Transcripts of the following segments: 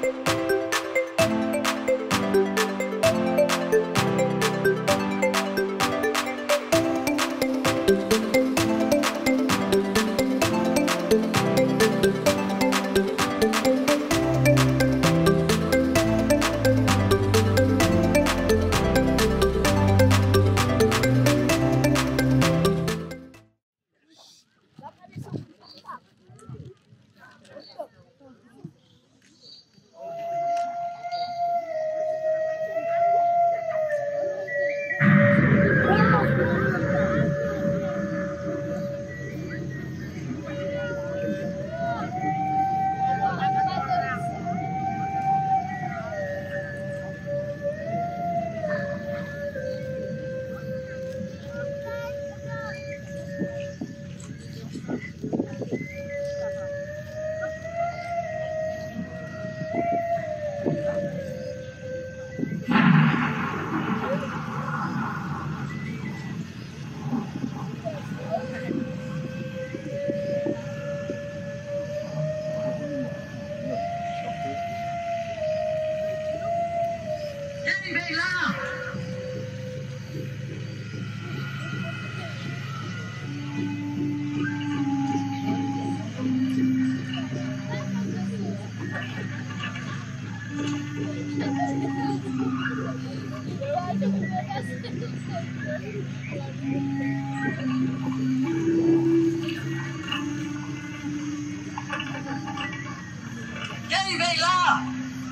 Quem vem lá?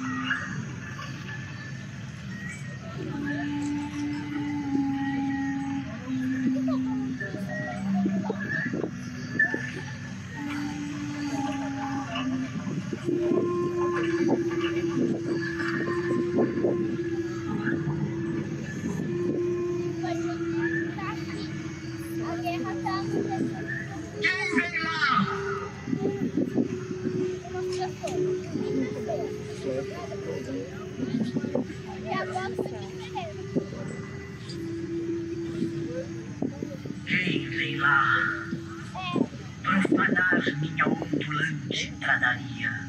Quem vem lá profanar minha ondulante pradaria?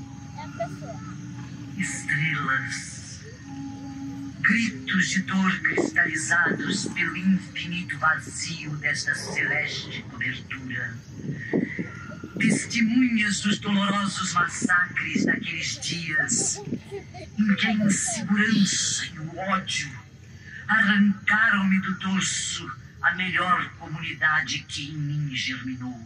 Estrelas, gritos de dor cristalizados pelo infinito vazio desta celeste cobertura. Testemunhas dos dolorosos massacres daqueles dias em que a insegurança e o ódio arrancaram-me do dorso a melhor comunidade que em mim germinou.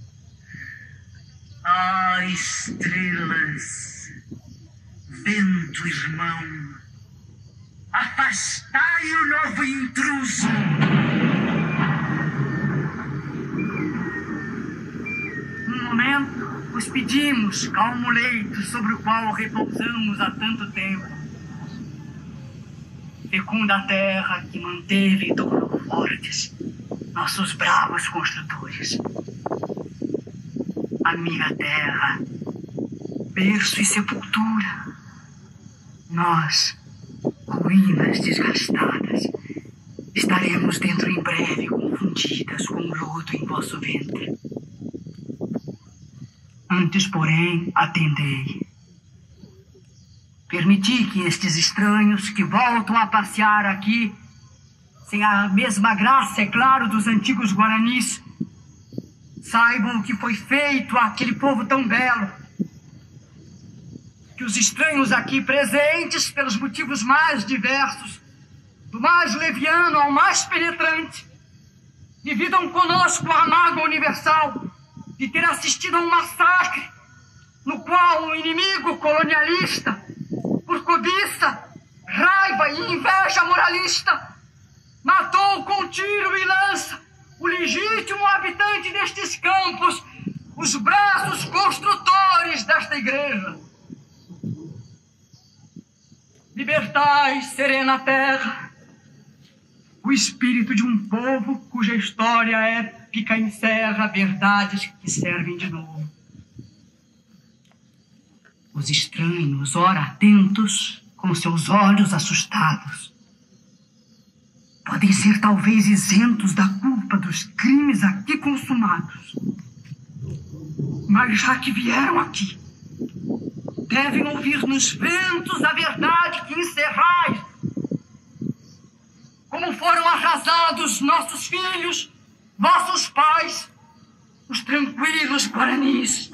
Ah, estrelas, vento irmão, afastai o novo intruso! Um momento, os pedimos, calmo leito sobre o qual repousamos há tanto tempo. Fecunda terra que manteve e tornou fortes nossos bravos construtores. Amiga terra, berço e sepultura, nós, ruínas desgastadas, estaremos dentro em breve confundidas com o lodo em vosso ventre. Antes, porém, atendei. Permiti que estes estranhos que voltam a passear aqui, sem a mesma graça, é claro, dos antigos guaranis, saibam o que foi feito àquele povo tão belo. Que os estranhos aqui presentes, pelos motivos mais diversos, do mais leviano ao mais penetrante, dividam conosco a mágoa universal de ter assistido a um massacre no qual o inimigo colonialista, por cobiça, raiva e inveja moralista, matou com tiro e lança o legítimo habitante destes campos, os braços construtores desta igreja. Libertai, serena terra, o espírito de um povo cuja história épica encerra verdades que servem de novo. Os estranhos, ora atentos, com seus olhos assustados, podem ser talvez isentos da culpa dos crimes aqui consumados. Mas já que vieram aqui, devem ouvir nos ventos a verdade que encerrais. Como foram arrasados nossos filhos, vossos pais, os tranquilos guaranis.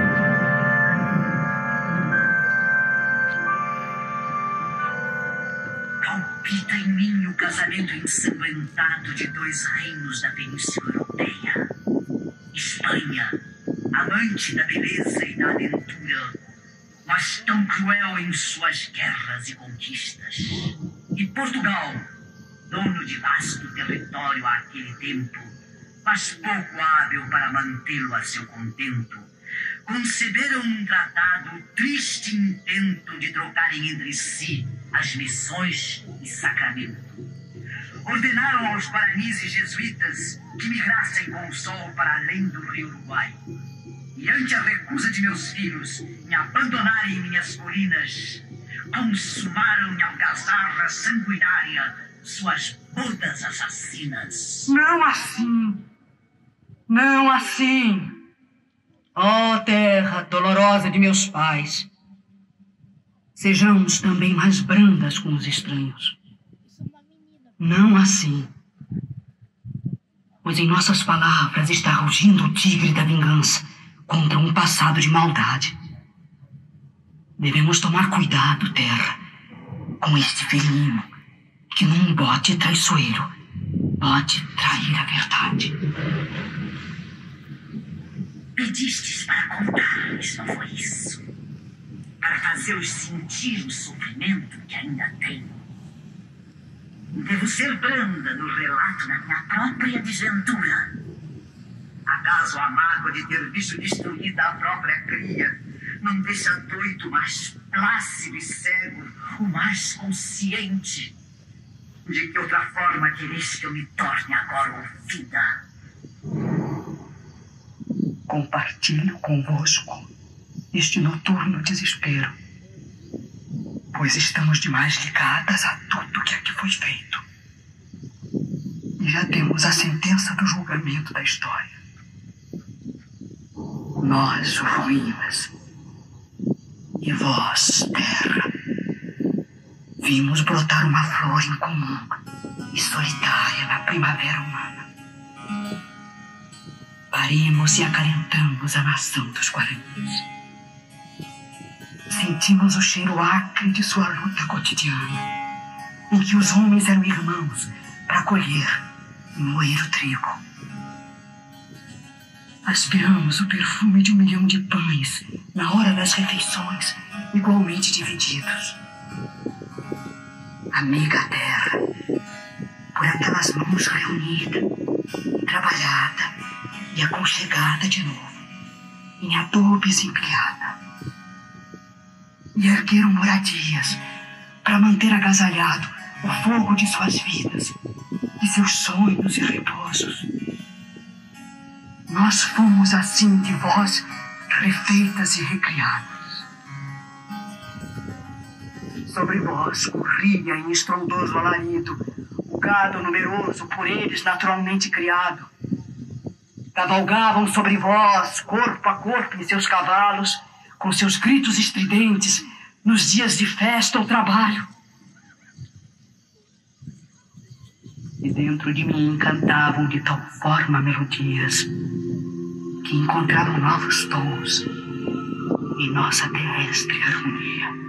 Palpita em mim o casamento ensanguentado de dois reinos da Península Europeia. Espanha, amante da beleza e da aventura, mas tão cruel em suas guerras e conquistas. E Portugal, dono de vasto território àquele tempo, mas pouco hábil para mantê-lo a seu contento, conceberam um tratado triste intento de trocarem entre si as missões e sacramento. Ordenaram aos guaranis e jesuítas que migrassem com o sol para além do rio Uruguai. E ante a recusa de meus filhos em abandonarem minhas colinas, consumaram em algazarra sanguinária suas bodas assassinas. Não assim. Não assim. Ó terra dolorosa de meus pais, sejamos também mais brandas com os estranhos. Não assim. Pois em nossas palavras está rugindo o tigre da vingança contra um passado de maldade. Devemos tomar cuidado, terra, com este felino que num bote traiçoeiro pode trair a verdade. Pedistes para contar-lhes, não foi isso? Para fazê-los sentir o sofrimento que ainda tenho. Devo ser branda no relato da minha própria desventura. Acaso a mágoa de ter visto destruída a própria cria não deixa doido, mais plácido e cego, o mais consciente de que outra forma quereis que eu me torne agora ouvida? Compartilho convosco este noturno desespero, pois estamos demais ligadas a tudo que aqui foi feito. E já temos a sentença do julgamento da história. Nós, ruínas, e vós, terra, vimos brotar uma flor incomum e solitária na primavera humana. Parimos e acalentamos a nação dos guaranis. Sentimos o cheiro acre de sua luta cotidiana, em que os homens eram irmãos para colher e moer o trigo. Aspiramos o perfume de 1 milhão de pães na hora das refeições, igualmente divididos. Amiga terra, por aquelas mãos reunidas, trabalhada e aconchegada de novo, em adobes empilhada. E ergueram moradias para manter agasalhado o fogo de suas vidas, de seus sonhos e repousos. Nós fomos assim de vós refeitas e recriadas. Sobre vós corria em estrondoso alarido o gado numeroso por eles naturalmente criado. Cavalgavam sobre vós, corpo a corpo em seus cavalos, com seus gritos estridentes, nos dias de festa ou trabalho. E dentro de mim cantavam de tal forma melodias que encontravam novos tons em nossa terrestre harmonia.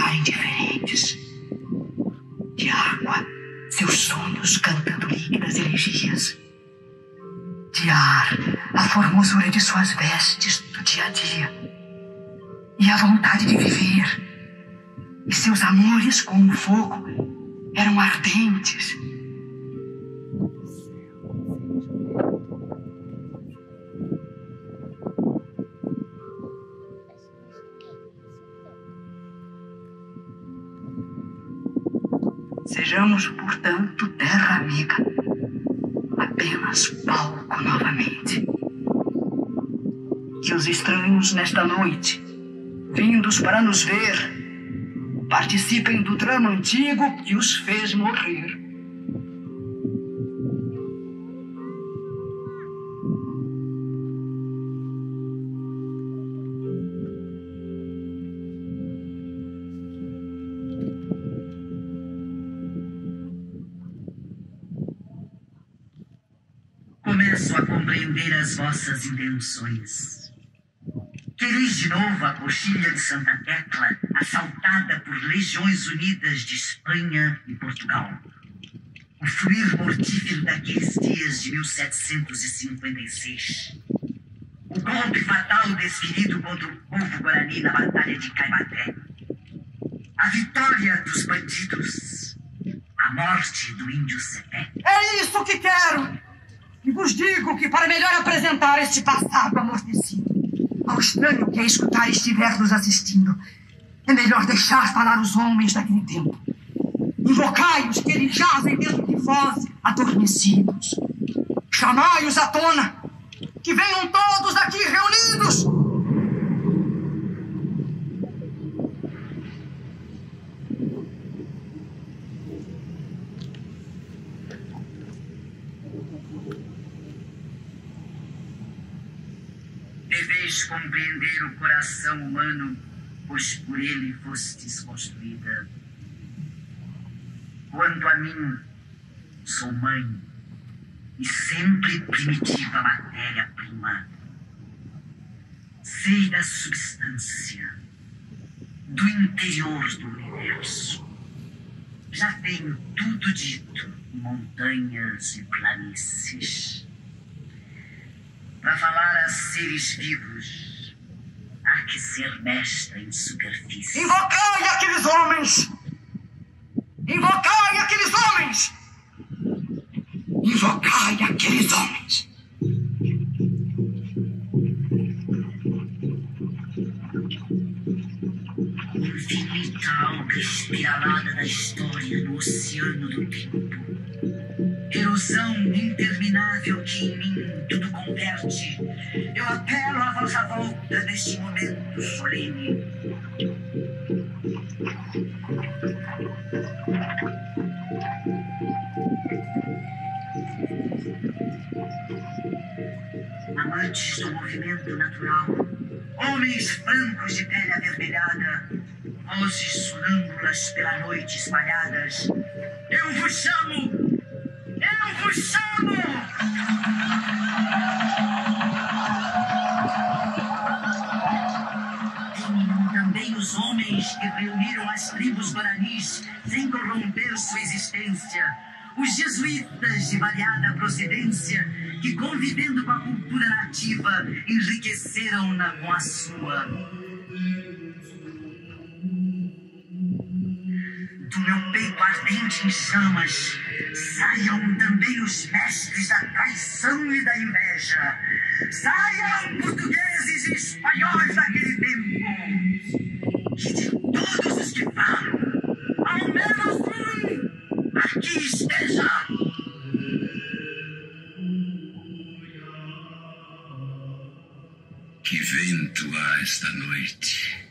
estarem diferentes. De água, seus sonhos cantando líquidas elegias. De ar, a formosura de suas vestes do dia a dia. E a vontade de viver. E seus amores como o fogo eram ardentes. Sejamos, portanto, terra amiga, apenas palco novamente. Que os estranhos nesta noite, vindos para nos ver, participem do drama antigo que os fez morrer. Começo a compreender as vossas intenções. Quereis de novo a coxilha de Santa Tecla, assaltada por legiões unidas de Espanha e Portugal. O fluir mortífero daqueles dias de 1756. O golpe fatal desferido contra o povo guarani na Batalha de Caibaté. A vitória dos bandidos. A morte do índio Cepé. É isso que quero! E vos digo que para melhor apresentar este passado amortecido ao estranho que a escutar estiver nos assistindo, é melhor deixar falar os homens daquele tempo. Invocai-os que eles jazem dentro de vós, adormecidos. Chamai-os à tona, que venham todos aqui reunidos. Deveis compreender o coração humano, pois por ele fostes construída. Quanto a mim, sou mãe e sempre primitiva matéria-prima. Sei da substância, do interior do universo. Já tenho tudo dito em montanhas e planícies. Para falar a seres vivos, há que ser mestra em superfície. Invocai aqueles homens! Invocai aqueles homens! Invocai aqueles homens! Infinita alga espiralada da história no oceano do tempo. Erosão interminável que em mim tudo converte. Eu apelo à vossa volta neste momento solene. Amantes do movimento natural, homens francos de pele avermelhada, vozes sonâmbulas pela noite espalhadas, eu vos chamo! Eu vos chamo! Tenham também os homens que reuniram as tribos guaranis sem corromper sua existência, os jesuítas de variada procedência que, convivendo com a cultura nativa, enriqueceram-na com a sua. Do meu peito ardente em chamas, saiam também os mestres da traição e da inveja. Saiam portugueses e espanhóis daquele tempo. Que de todos os que falam, ao menos um aqui esteja. Que vento há esta noite.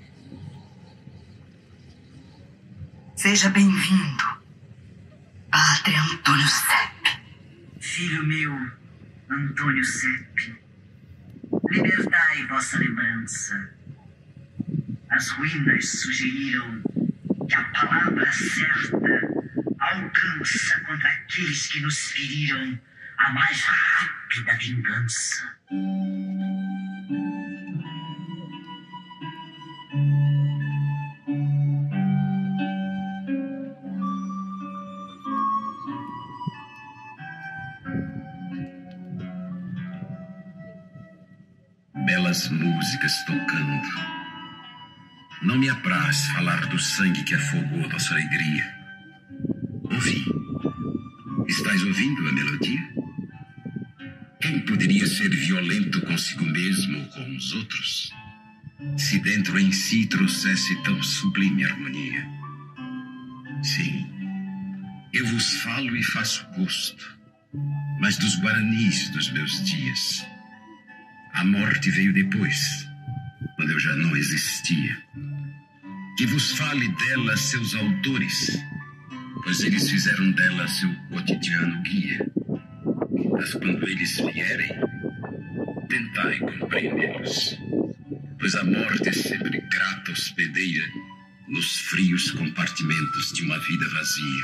Seja bem-vindo, Padre Antônio Sepp. Filho meu, Antônio Sepp, libertai vossa lembrança. As ruínas sugeriram que a palavra certa alcança contra aqueles que nos feriram a mais rápida vingança. belas músicas tocando. Não me apraz falar do sangue que afogou nossa alegria. Ouvi. Estás ouvindo a melodia? Quem poderia ser violento consigo mesmo ou com os outros, se dentro em si trouxesse tão sublime harmonia? Sim, eu vos falo e faço gosto, mas dos guaranis dos meus dias. A morte veio depois, quando eu já não existia. Que vos fale dela seus autores, pois eles fizeram dela seu cotidiano guia. Mas quando eles vierem, tentai compreendê-los, pois a morte é sempre grata hospedeira nos frios compartimentos de uma vida vazia.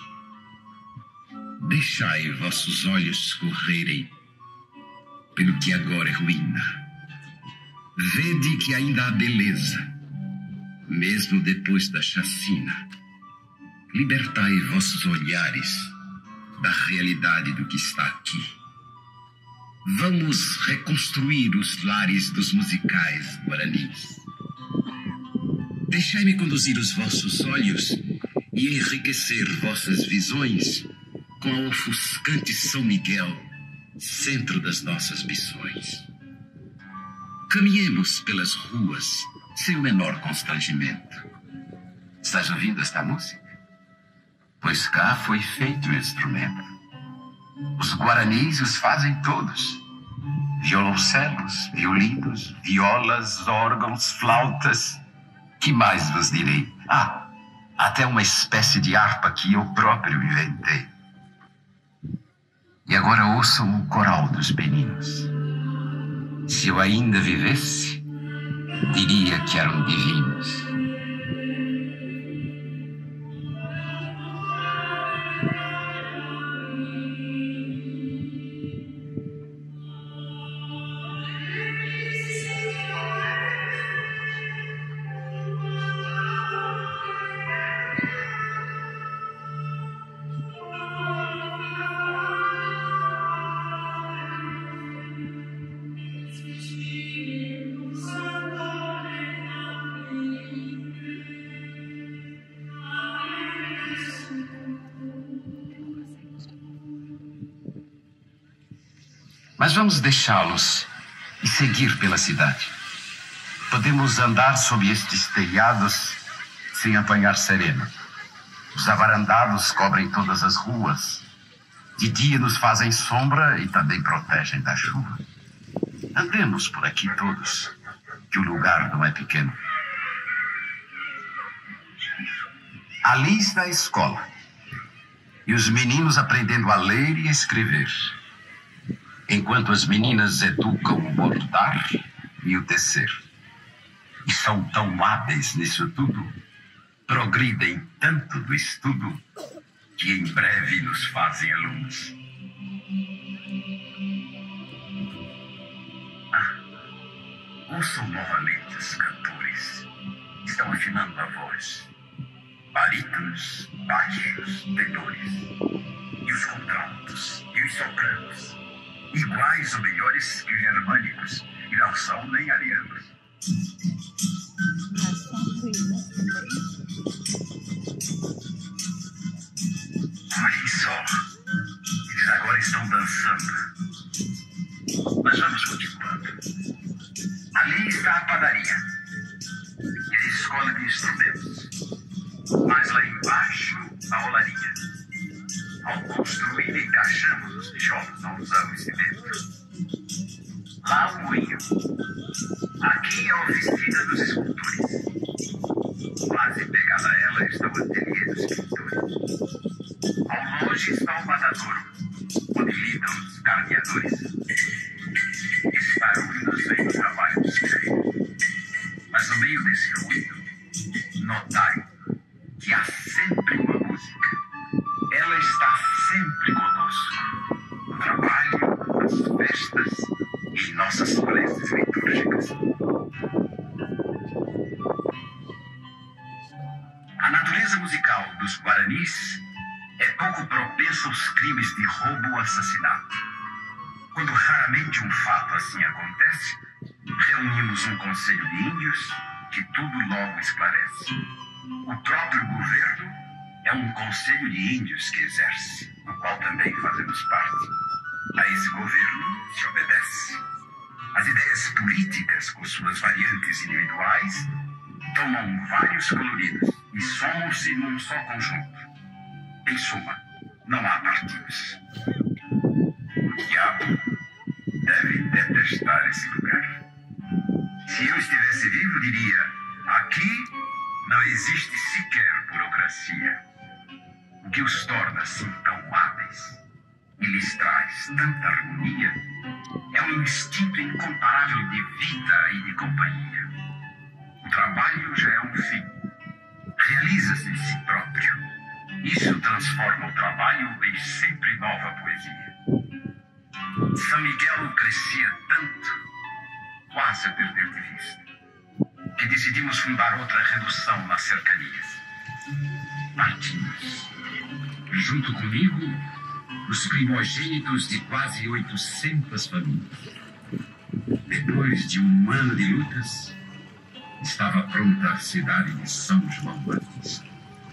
Deixai vossos olhos correrem pelo que agora é ruína. Vede que ainda há beleza, mesmo depois da chacina. Libertai vossos olhares da realidade do que está aqui. Vamos reconstruir os lares dos musicais guaranis. Deixai-me conduzir os vossos olhos e enriquecer vossas visões com a ofuscante São Miguel, centro das nossas missões. Caminhemos pelas ruas sem o menor constrangimento. Estás ouvindo esta música? Pois cá foi feito o instrumento. Os guaranis os fazem todos. Violoncelos, violinos, violas, órgãos, flautas. Que mais vos direi? Até uma espécie de harpa que eu próprio inventei. E agora ouçam o coral dos meninos. Se eu ainda vivesse, diria que eram divinos. Mas vamos deixá-los e seguir pela cidade. Podemos andar sob estes telhados sem apanhar sereno. Os avarandados cobrem todas as ruas. De dia nos fazem sombra e também protegem da chuva. Andemos por aqui todos, que o lugar não é pequeno. Ali está a escola. E os meninos aprendendo a ler e a escrever, enquanto as meninas educam o bordar e o tecer. E são tão hábeis nisso tudo, progridem tanto do estudo, que em breve nos fazem alunos. Ouçam novamente os cantores. Estão afinando a voz. Barítonos, baixos, tenores. E os contraltos, e os sopranos. Iguais ou melhores que os germânicos, e não são nem arianos. Olhem só, eles agora estão dançando. Mas vamos continuando. Ali está a padaria e a escola de instrumentos. Mas lá embaixo, a olaria. Ao construir, encaixamos os tijolos, não usamos cimento. Lá o moinho. Aqui a oficina dos escultores. Quase pegada a ela está o ateliê dos pintores. Ao longe está o matadouro, onde lidam os carneadores. Esse barulho nos vem do trabalho dos creiros. Mas no meio desse ruído, notai que há sempre uma música. Ela está sempre conosco, no trabalho, nas festas e em nossas preces litúrgicas. A natureza musical dos guaranis é pouco propensa aos crimes de roubo ou assassinato. Quando raramente um fato assim acontece, Reunimos um conselho de índios que tudo logo esclarece. O próprio governo é um conselho de índios que exerce, do qual também fazemos parte. A esse governo se obedece. As ideias políticas, com suas variantes individuais, tomam vários coloridos e somam-se num só conjunto. Em suma, não há partidos. O diabo deve detestar esse lugar. Se eu estivesse vivo, diria: aqui não existe sequer burocracia. O que os torna assim tão hábeis e lhes traz tanta harmonia é um instinto incomparável de vida e de companhia. O trabalho já é um fim. Realiza-se em si próprio. Isso transforma o trabalho em sempre nova poesia. São Miguel crescia tanto, quase a perder de vista, que decidimos fundar outra redução nas cercanias. Partimos. Junto comigo, os primogênitos de quase 800 famílias. Depois de um ano de lutas, estava pronta a cidade de São João Batista.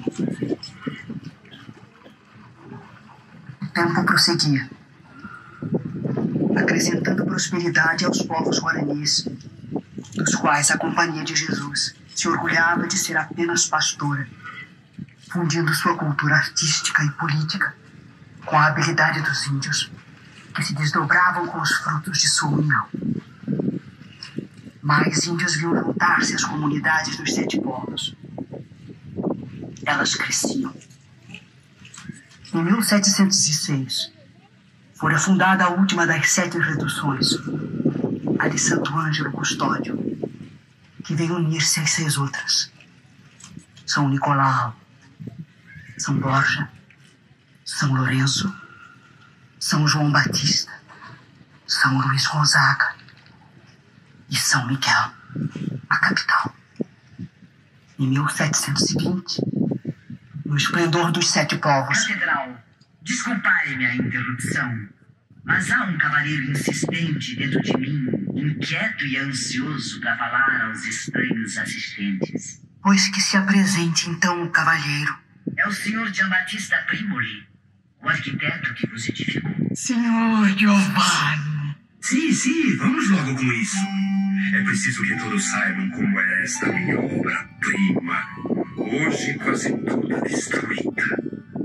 O tempo prosseguia, acrescentando prosperidade aos povos guaranis, dos quais a Companhia de Jesus se orgulhava de ser apenas pastora, fundindo sua cultura artística e política com a habilidade dos índios, que se desdobravam com os frutos de sua união. Mais índios viam juntar-se às comunidades dos 7 povos. Elas cresciam. Em 1706, fora fundada a última das 7 reduções, a de Santo Ângelo Custódio, que veio unir-se às 6 outras: São Nicolau, São Borja, São Lourenço, São João Batista, São Luís Gonzaga e São Miguel, a capital. Em 1720, no esplendor dos 7 povos. Catedral, desculpai-me a interrupção, mas há um cavalheiro insistente dentro de mim, inquieto e ansioso para falar aos estranhos assistentes. Pois que se apresente então o cavalheiro. É o senhor Giambattista Primoli, o arquiteto que vos edificou. Senhor Giovanni. Sim, vamos logo com isso. É preciso que todos saibam como é esta minha obra-prima, hoje quase toda destruída.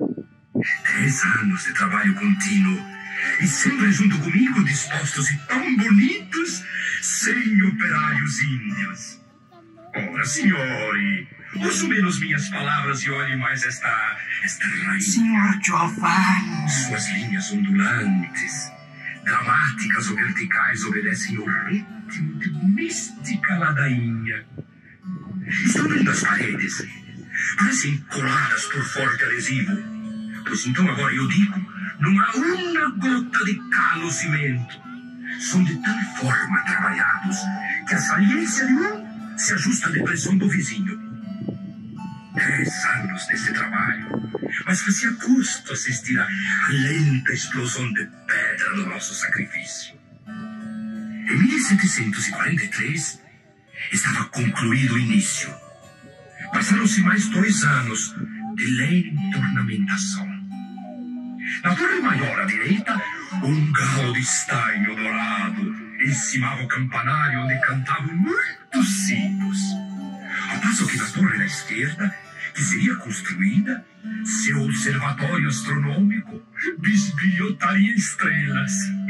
10 anos de trabalho contínuo, e sempre junto comigo, dispostos e tão bonitos, sem operários índios. Ora, signori, ouçam menos minhas palavras e olhem mais esta rainha. Senhor Giovanni. Suas linhas ondulantes, dramáticas ou verticais, obedecem ao ritmo de mística ladainha. Estão vendo as paredes? Parecem coladas por forte adesivo. Pois então agora eu digo, não há uma gota de cal ou cimento. São de tal forma trabalhados que a saliência de um se ajusta à depressão do vizinho. 10 anos desse trabalho, mas fazia custo assistir à lenta explosão de pedra do nosso sacrifício. Em 1743, estava concluído o início. Passaram-se mais 2 anos de lenta ornamentação. Na torre maior à direita, um galo de estainho dourado encimava o campanário onde cantavam muitos sinos. Ao passo que na torre da esquerda, que seria construída, seu observatório astronômico bisbilhotaria estrelas.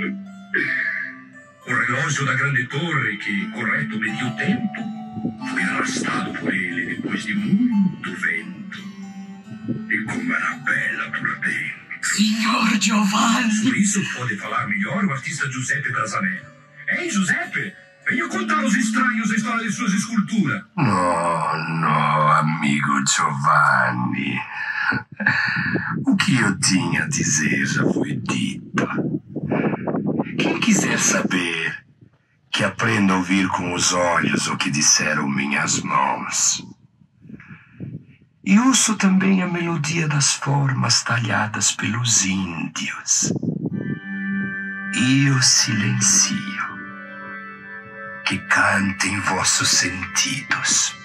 O relógio da grande torre, que correto media o tempo, foi arrastado por ele depois de muito vento. E como era bela por dentro. Senhor Giovanni. Por isso pode falar melhor o artista Giuseppe Brasanello. Hein, Giuseppe? Venha contar aos estranhos a história de suas esculturas. No, amigo Giovanni. O que eu tinha a dizer já foi dito. Quem quiser saber, que aprenda a ouvir com os olhos o que disseram minhas mãos. E ouço também a melodia das formas talhadas pelos índios. E o silencio. que cantem vossos sentidos.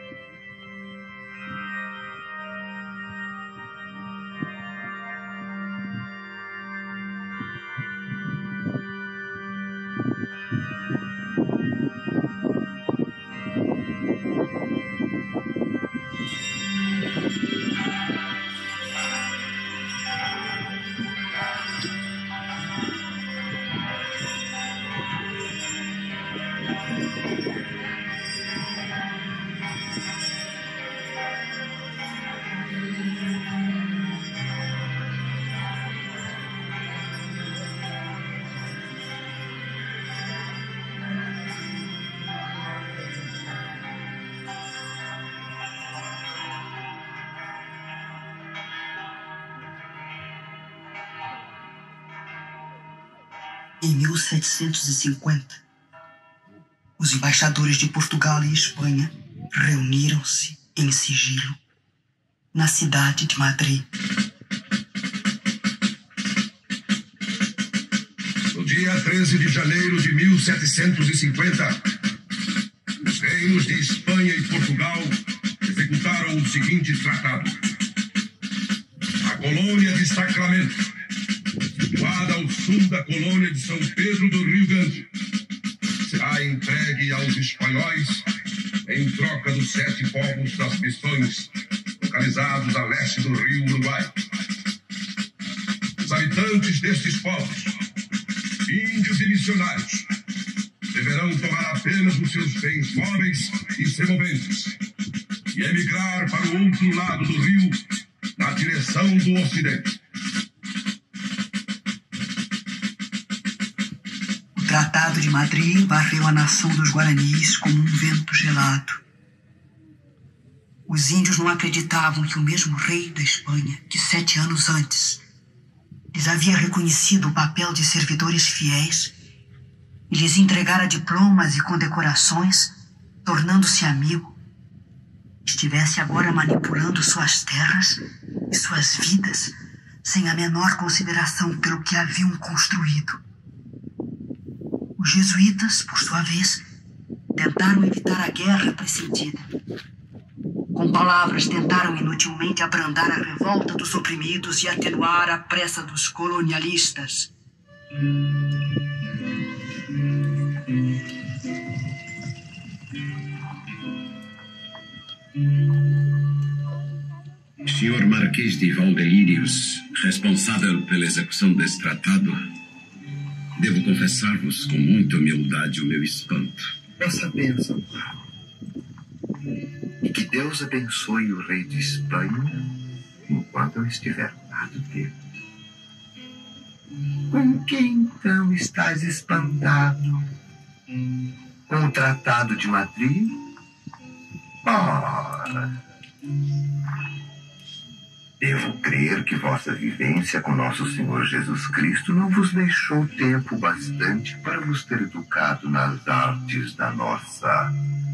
Em 1750, os embaixadores de Portugal e Espanha reuniram-se em sigilo na cidade de Madrid. No dia 13 de janeiro de 1750, os reinos de Espanha e Portugal executaram o seguinte tratado. A colônia de Sacramento, situada ao sul da colônia de São Pedro do Rio Grande, será entregue aos espanhóis em troca dos 7 povos das missões localizados a leste do rio Uruguai. Os habitantes destes povos, índios e missionários, deverão tomar apenas os seus bens móveis e semoventes e emigrar para o outro lado do rio, na direção do ocidente. O Tratado de Madrid varreu a nação dos Guaranis como um vento gelado. Os índios não acreditavam que o mesmo rei da Espanha, que 7 anos antes lhes havia reconhecido o papel de servidores fiéis e lhes entregara diplomas e condecorações, tornando-se amigo, estivesse agora manipulando suas terras e suas vidas sem a menor consideração pelo que haviam construído. Os jesuítas, por sua vez, tentaram evitar a guerra pressentida. Com palavras, tentaram inutilmente abrandar a revolta dos oprimidos e atenuar a pressa dos colonialistas. Senhor Marquês de Valdeírios, responsável pela execução desse tratado, devo confessar-vos com muita humildade o meu espanto. Peça a bênção. E que Deus abençoe o rei de Espanha enquanto eu estiver ao lado dele. Com quem então estás espantado? Com o Tratado de Madrid? Ora, devo crer que vossa vivência com nosso Senhor Jesus Cristo não vos deixou tempo bastante para vos ter educado nas artes da nossa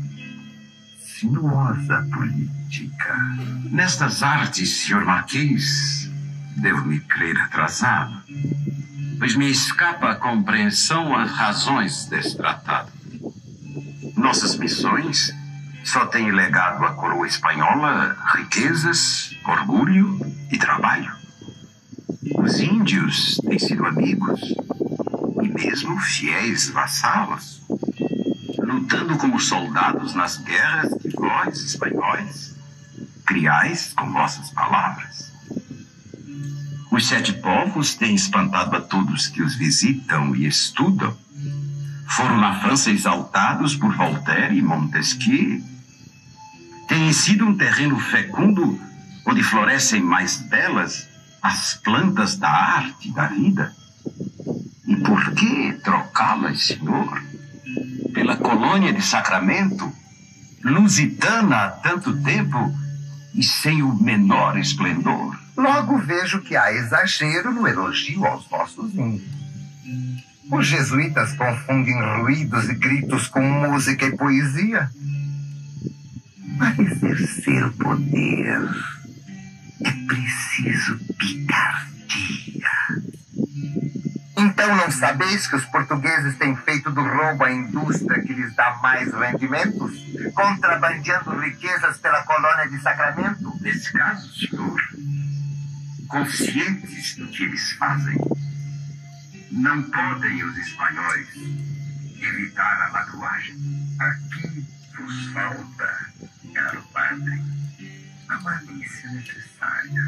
sinuosa política. Nestas artes, Sr. Marquês, devo-me crer atrasado, pois me escapa a compreensão as razões desse tratado. Nossas missões só têm legado à coroa espanhola riquezas, orgulho e trabalho. Os índios têm sido amigos e mesmo fiéis vassalos, lutando como soldados nas guerras que vós, espanhóis, criais com vossas palavras. Os 7 povos têm espantado a todos que os visitam e estudam. Foram na França exaltados por Voltaire e Montesquieu. Têm sido um terreno fecundo onde florescem mais belas as plantas da arte e da vida. E por que trocá-las, senhor, pela colônia de Sacramento, lusitana há tanto tempo e sem o menor esplendor? Logo vejo que há exagero no elogio aos nossos índios. Os jesuítas confundem ruídos e gritos com música e poesia. Para exercer o poder, é preciso picardia. Então Então não sabeis que os portugueses têm feito do roubo a indústria que lhes dá mais rendimentos, contrabandeando riquezas pela colônia de Sacramento? Nesse caso, senhor, conscientes do que eles fazem, não podem os espanhóis evitar a ladruagem. Aqui vos falta, caro padre, a malícia necessária.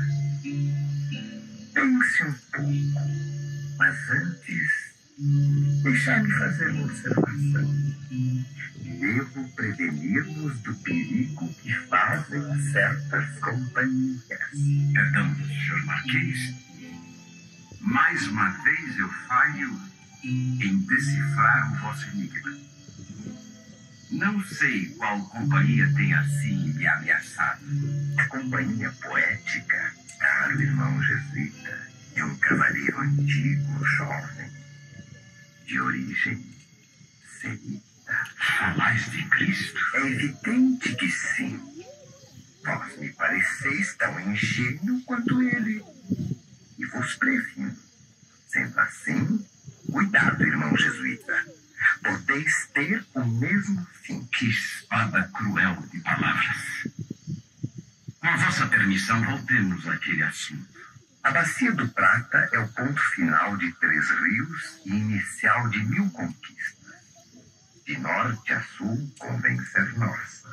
Pense um pouco, mas antes, deixai-me fazer uma observação. Devo prevenir-vos do perigo que fazem certas companhias. Perdão, senhor Marquês. Mais uma vez eu falho em decifrar o vosso enigma. Não sei qual companhia tem assim me ameaçado. A companhia poética, caro irmão jesuíta, é um cavaleiro antigo, jovem, de origem semita. Falais de Cristo? É evidente que sim. Vós me pareceis tão ingênuo quanto ele. E vos previno. Sendo assim, cuidado, irmão jesuíta. Podeis ter o mesmo fim. Que espada cruel de palavras. Com a vossa permissão, voltemos àquele assunto. A Bacia do Prata é o ponto final de 3 rios e inicial de 1000 conquistas. De norte a sul convém ser nossa.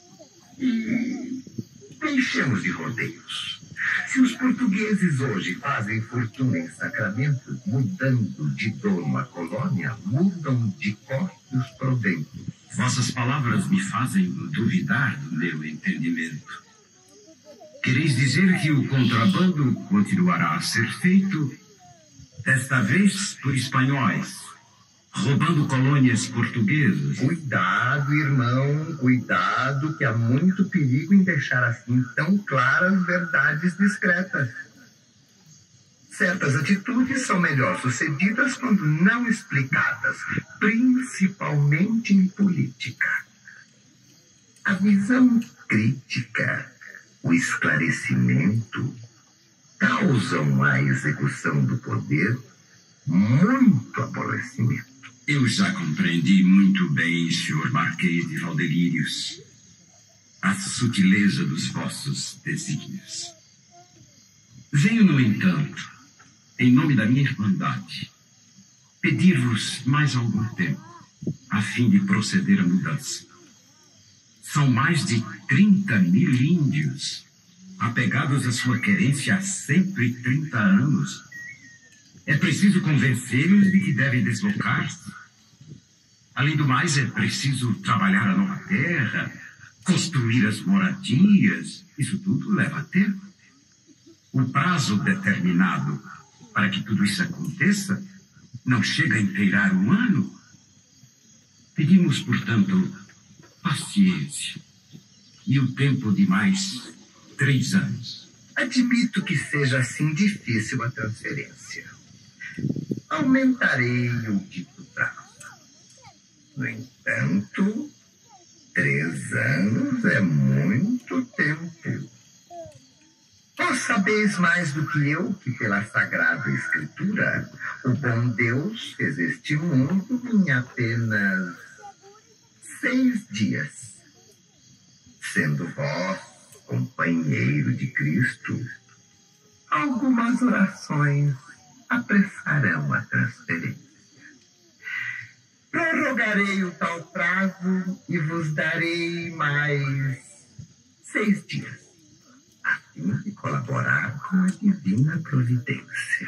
E deixemos de rodeios. Se os portugueses hoje fazem fortuna em Sacramento, mudando de dono a colônia, mudam de corte os proventos. Vossas palavras me fazem duvidar do meu entendimento. Quereis dizer que o contrabando continuará a ser feito, desta vez por espanhóis, roubando colônias portuguesas? Cuidado, irmão, cuidado, que há muito perigo em deixar assim tão claras verdades discretas. Certas atitudes são melhor sucedidas quando não explicadas, principalmente em política. A visão crítica, o esclarecimento, causam à execução do poder muito aborrecimento. Eu já compreendi muito bem, senhor Marquês de Valdelírios, a sutileza dos vossos desígnios. Venho, no entanto, em nome da minha irmandade, pedir-vos mais algum tempo, a fim de proceder à mudança. São mais de 30 mil índios, apegados à sua querência há 130 anos. É preciso convencê-los de que devem deslocar-se. Além do mais, é preciso trabalhar a nova terra, construir as moradias. Isso tudo leva tempo. O prazo determinado para que tudo isso aconteça não chega a inteirar um ano. Pedimos, portanto, paciência e o tempo de mais 3 anos. Admito que seja assim difícil a transferência. Aumentarei o dito prazo. No entanto, 3 anos é muito tempo. Vós sabeis mais do que eu que, pela Sagrada Escritura, o bom Deus fez este mundo em apenas 6 dias. Sendo vós companheiro de Cristo, algumas orações apressarão a transferência. Prorrogarei o tal prazo e vos darei mais 6 dias, a fim de colaborar com a divina providência.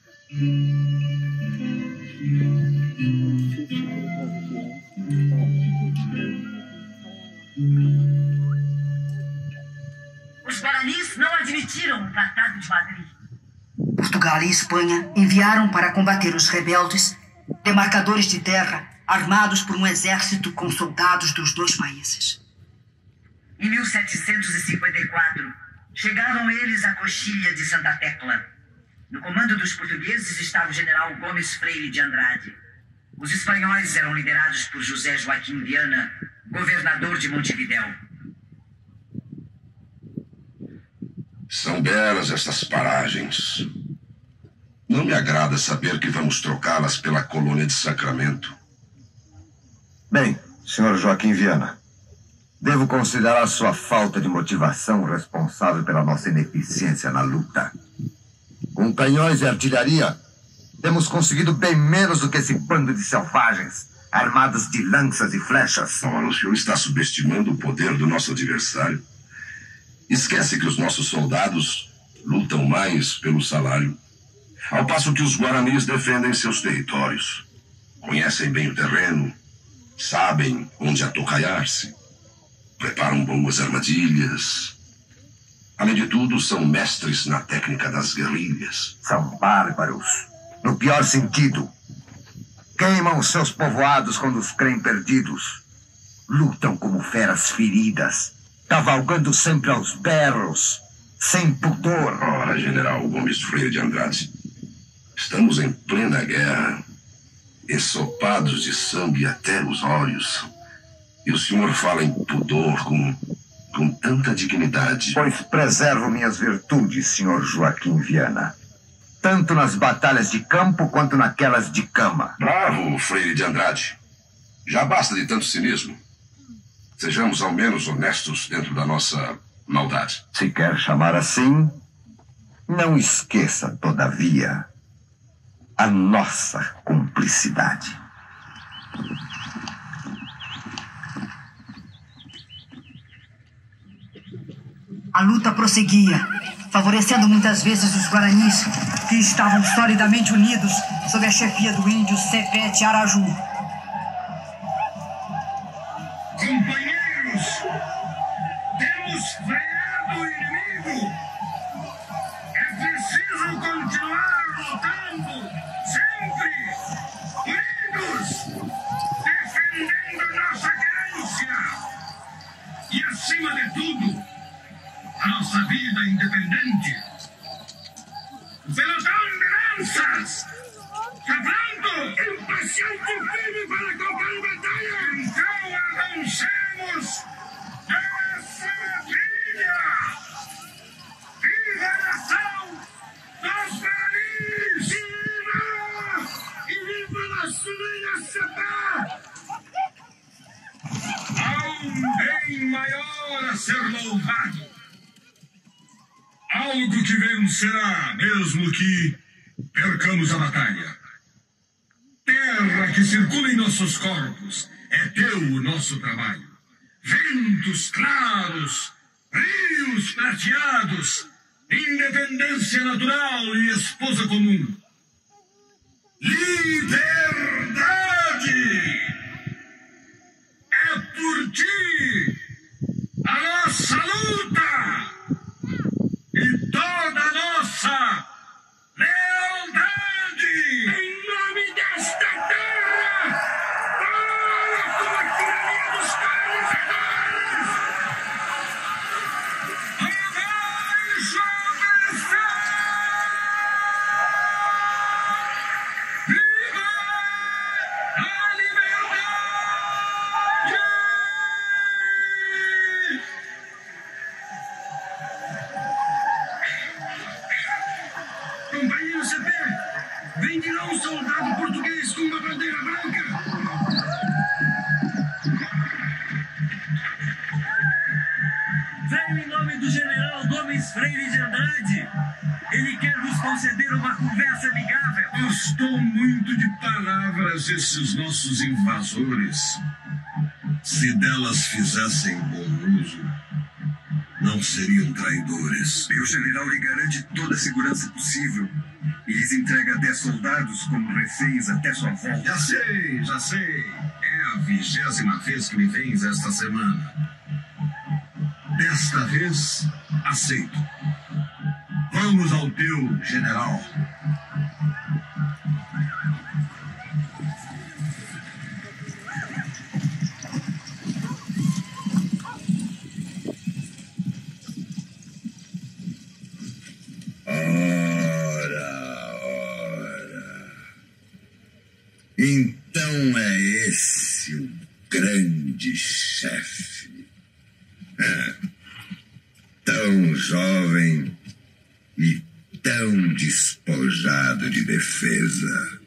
Os guaranis não admitiram o Tratado de Madrid. Portugal e Espanha enviaram para combater os rebeldes demarcadores de terra armados por um exército com soldados dos 2 países. Em 1754, chegaram eles à coxilha de Santa Tecla. No comando dos portugueses estava o general Gomes Freire de Andrade. Os espanhóis eram liderados por José Joaquim Viana, governador de Montevidéu. São belas estas paragens. Não me agrada saber que vamos trocá-las pela colônia de Sacramento. Bem, Sr. Joaquim Viana, devo considerar sua falta de motivação responsável pela nossa ineficiência na luta. Com canhões e artilharia, temos conseguido bem menos do que esse bando de selvagens, armados de lanças e flechas. Ora, o senhor está subestimando o poder do nosso adversário. Esquece que os nossos soldados lutam mais pelo salário, ao passo que os guaranis defendem seus territórios. Conhecem bem o terreno, sabem onde atocaiar-se, preparam boas armadilhas. Além de tudo, são mestres na técnica das guerrilhas. São bárbaros, no pior sentido. Queimam seus povoados quando os creem perdidos. Lutam como feras feridas, cavalgando sempre aos berros, sem pudor. Ora, General Gomes Freire de Andrade, estamos em plena guerra, ensopados de sangue até os olhos. E o senhor fala em pudor com tanta dignidade. Pois preservo minhas virtudes, Sr. Joaquim Viana. Tanto nas batalhas de campo quanto naquelas de cama. Bravo, Freire de Andrade. Já basta de tanto cinismo. Sejamos ao menos honestos dentro da nossa maldade. Se quer chamar assim, não esqueça, todavia, a nossa cumplicidade. A luta prosseguia, favorecendo muitas vezes os guaranis, que estavam solidamente unidos sob a chefia do índio Cepete Araju. Companheiros, temos freado o inimigo. É preciso continuar lutando, sempre, unidos, defendendo nossa querência. E, acima de tudo, a nossa vida independente. Pelotão de lanças! Cabrando! Impaciente e firme para comprar batalha! Então avancemos essa trilha! Viva a nação dos Guaranis! Viva! E viva a Sulinha Cepé! Há um bem maior a ser louvado. Algo que vencerá, mesmo que percamos a batalha. Terra que circula em nossos corpos, é teu o nosso trabalho. Ventos claros, rios prateados, independência natural e esposa comum. Liberdade! É por ti a nossa luta! E toda a nossa lealdade! Em nome desta terra! Para com a tirania dos colonizadores! Abaixo a nação! Viva a liberdade! Companheiro Cepé, vem de lá um soldado português com uma bandeira branca. Venho em nome do general Gomes Freire de Andrade. Ele quer nos conceder uma conversa amigável. Gostou muito de palavras esses nossos invasores. Se delas fizessem bom uso, não seriam traidores. E o general lhe garante toda a segurança possível. E lhes entrega 10 soldados como reféns até sua volta. Já sei. É a 20ª vez que me vens esta semana. Desta vez, aceito. Vamos ao teu general. Então é esse o grande chefe. Tão jovem e tão despojado de defesa.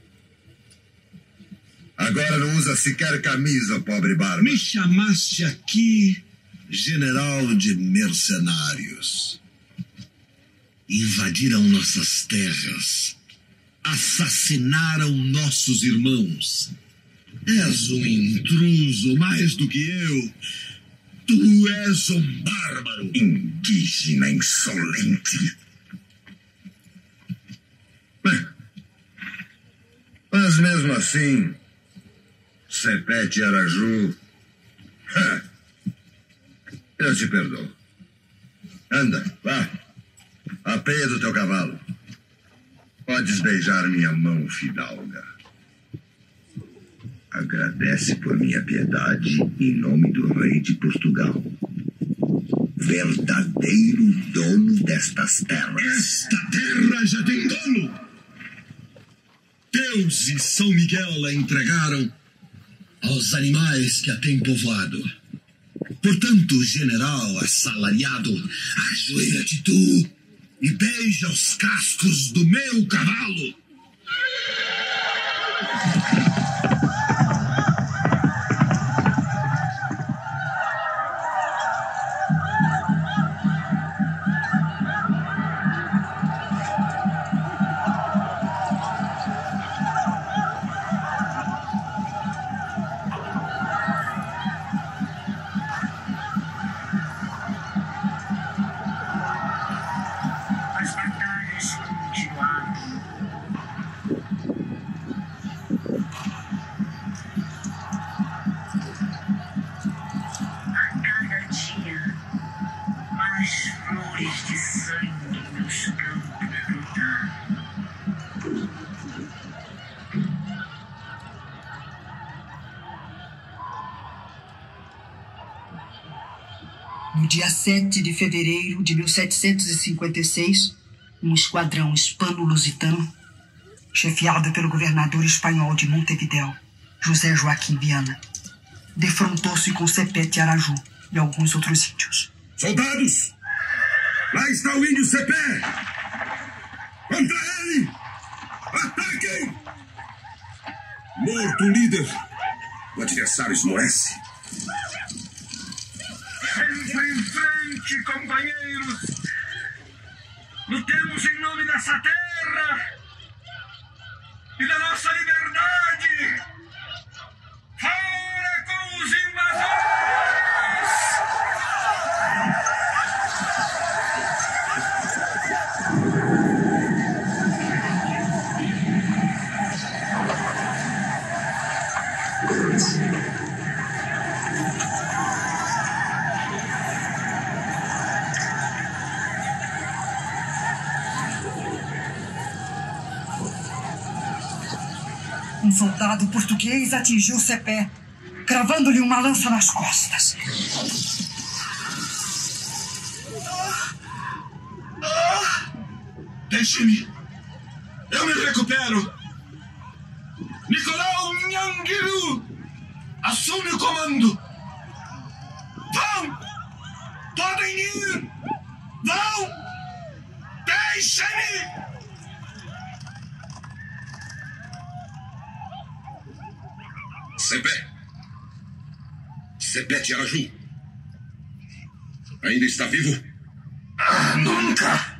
Agora não usa sequer camisa, pobre barba. Me chamaste aqui general de mercenários. Invadiram nossas terras. Assassinaram nossos irmãos. És um intruso mais do que eu. Tu és um bárbaro. Indígena insolente. Mas mesmo assim, Sepete Araju, eu te perdoo. Anda, vá. Apeia do teu cavalo. Podes beijar minha mão, fidalga. Agradece por minha piedade em nome do rei de Portugal. Verdadeiro dono destas terras. Esta terra já tem dono. Deus e São Miguel a entregaram aos animais que a têm povoado. Portanto, general assalariado, ajoelha-te tu e beija os cascos do meu cavalo. No dia 7 de fevereiro de 1756, um esquadrão hispano-lusitano, chefiado pelo governador espanhol de Montevidéu, José Joaquim Viana, defrontou-se com Sepete Araju e alguns outros índios. Soldados! Lá está o índio Cepé! Contra ele! Ataquem! Morto o líder! O adversário esmorece. Sempre em frente, companheiros! Lutemos em nome dessa terra e da nossa liberdade! Fora com os invasores! Um soldado português atingiu Cepé, cravando-lhe uma lança nas costas. Deixe-me! Eu me recupero! Nicolau Nhanguiru! Assume o comando! Vão! Podem ir! Vão! Deixem-me! Sepete Araju. Ainda está vivo? Nunca!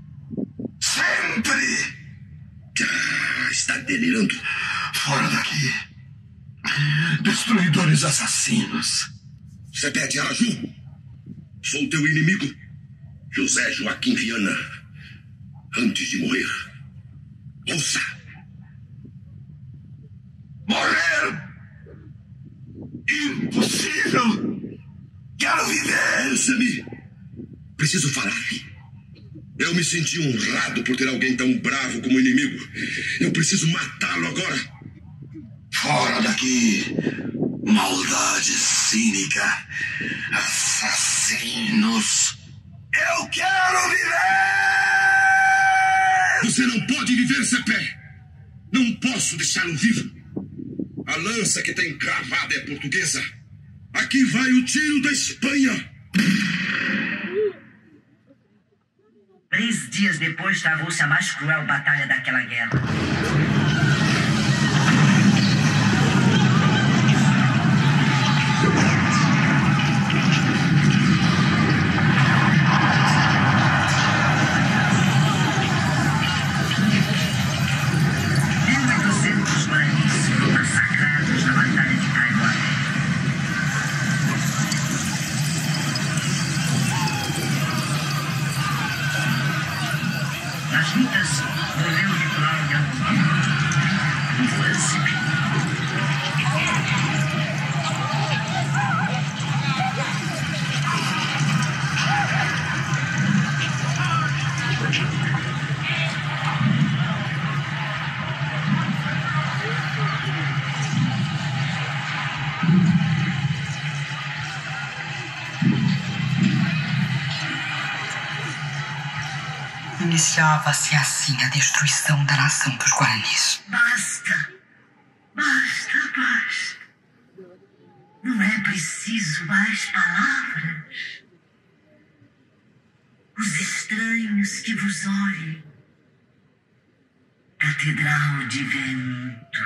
Sempre! Está delirando. Fora daqui. Destruidores assassinos. Sepete Araju. Sou teu inimigo, José Joaquim Viana. Antes de morrer, ouça. Morrer! Impossível! Quero viver! Ouça-me! Preciso falar. Eu me senti honrado por ter alguém tão bravo como inimigo. Eu preciso matá-lo agora. Fora daqui! Maldade cínica! Assassinos! Eu quero viver! Você não pode viver, Cepé! Não posso deixá-lo vivo! A lança que tem cravada é portuguesa. Aqui vai o tiro da Espanha. 3 dias dias depois travou-se a mais cruel batalha daquela guerra. Nas lutas, morreu o litoral de Angola, um lance. Iniciava-se assim a destruição da nação dos Guaranis. Basta! Basta, basta! Não é preciso mais palavras. Os estranhos que vos olhem. Catedral de vento.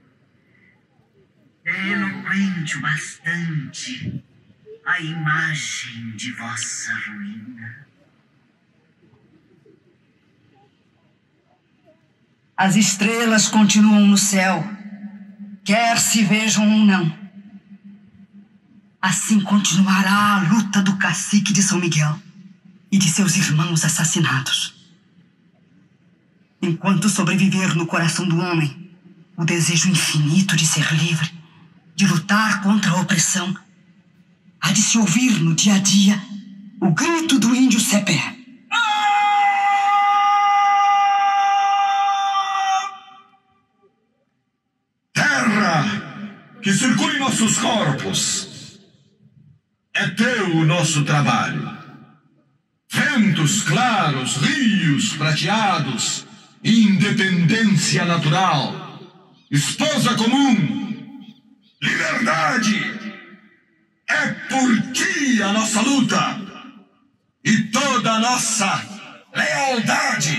É eloquente o bastante a imagem de vossa ruína. As estrelas continuam no céu, quer se vejam ou não. Assim continuará a luta do cacique de São Miguel e de seus irmãos assassinados. Enquanto sobreviver no coração do homem o desejo infinito de ser livre, de lutar contra a opressão, há de se ouvir no dia a dia o grito do índio Cepé. Que circule nossos corpos. É teu o nosso trabalho. Ventos claros, rios prateados, independência natural, esposa comum, liberdade. É por ti a nossa luta e toda a nossa lealdade.